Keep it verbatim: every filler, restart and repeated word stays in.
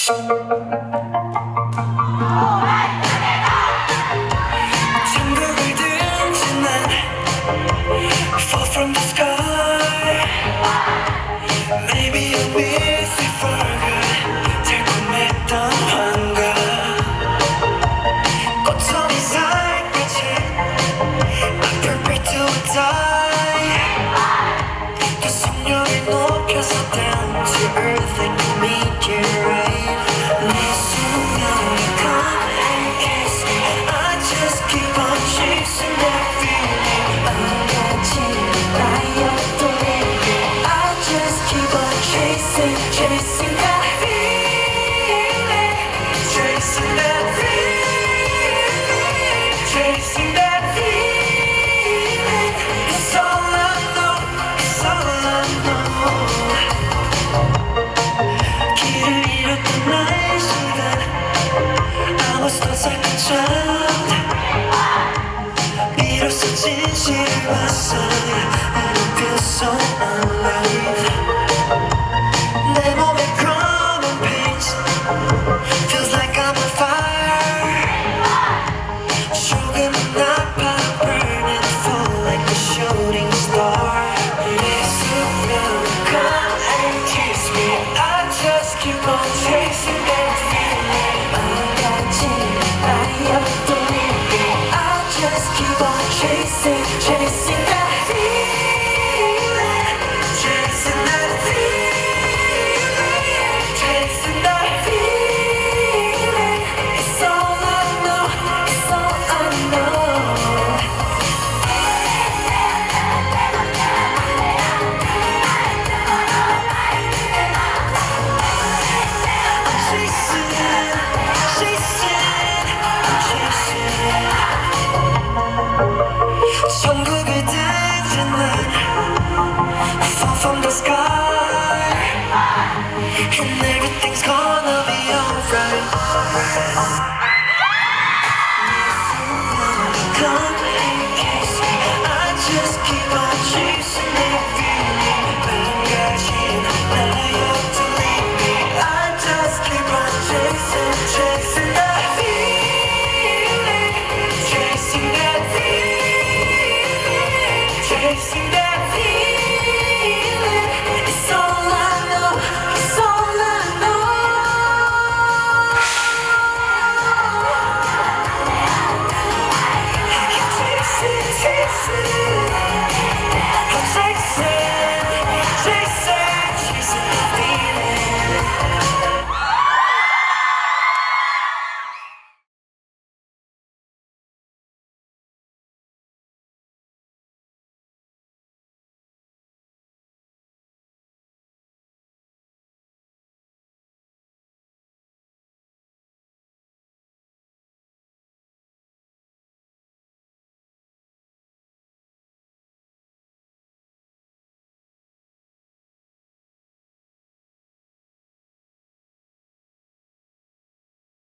천국을 든지 난 fall from the sky. Maybe I'll miss it for good. 달콤했던 환각 꽃처럼 살끝이 I'm perfect to a die. 그 속력을 높여서 down to earth like a meteorite. 네 수명이 come and kiss me. I just keep on chasing that feeling. 어려진 나였던 I just keep on chasing, chasing that feeling. Chasing that feeling. Chasing that feeling. It's all I know, it's all I know. 길을 잃었던 나의 순간 I was lost like a child. 비로소 진실을 봤어. And I feel so alive. 내 몸에 growing pains feels like I'm on fire. 조금은 아파 burning full like a shooting star. 내 수명을 come and kiss me. I just keep on chasing that feeling. 어려진 나였던 I just keep on chasing, chasing that feeling. Chasing that feeling. Chasing that feeling. It's all I know, it's all I know. I'm chasing, chasing, I'm chasing. 천국을 든지 난 fall from the sky. And everything's gonna